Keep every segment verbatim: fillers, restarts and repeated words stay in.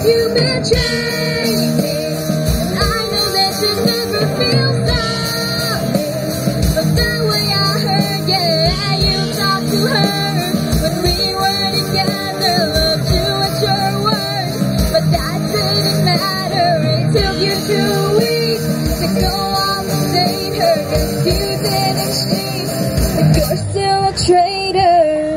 You betrayed me, and I know that you never feel sorry. But the way I heard, yeah, you talked to her when we were together. Loved you at your word, but that didn't matter. It took you two weeks to go off and date her. Guess you didn't cheat, but you're still a traitor.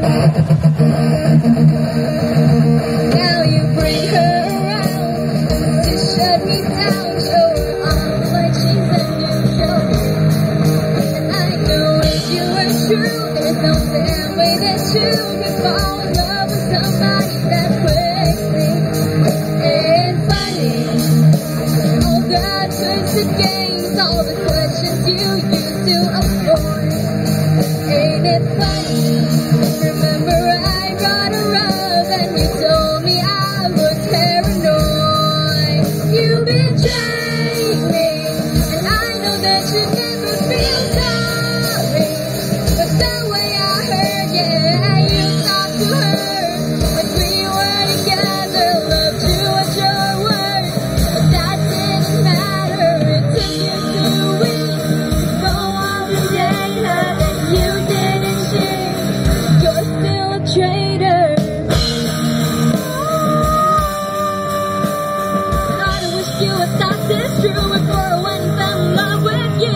Now you bring her around to shut me down, show her off like she's a new show. And I know if you were true, there's no damn way that you can fall in love with somebody that quickly. It's funny, all the tricks and games, all the questions you used to avoid. Ain't it funny? Remember I brought her up and you told me I was paranoid. You betrayed me, and I know that you never feel sorry. But the way I heard, yeah, you talked to her when we were together. Loved you at your word, but that didn't matter. It took you two weeks to go off and date her, and you didn't cheat. You're still a traitor. Thought I wished you would stop this true before I went and fell in love with you.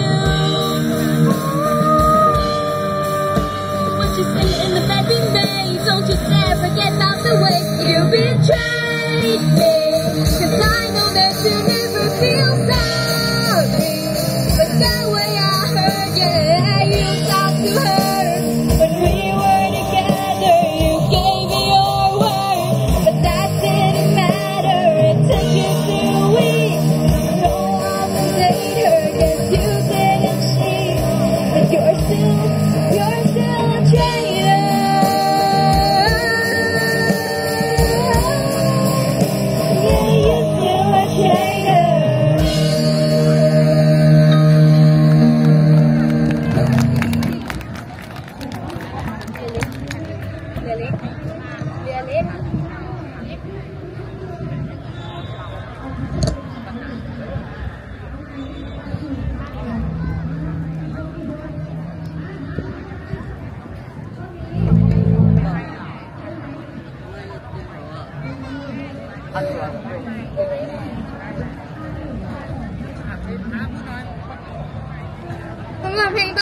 What you say in the bed we made, don't you dare forget about the way you betrayed me. Cause I know that you never feel sorry. But the way I heard, yeah, you talked to her when we were together. You gave me your word, but that didn't matter. It took you two weeks to go off and date her. Guess you didn't cheat, but you're still, you're still a traitor. Yeah, you're still a traitor. Galing. Galing. Galing.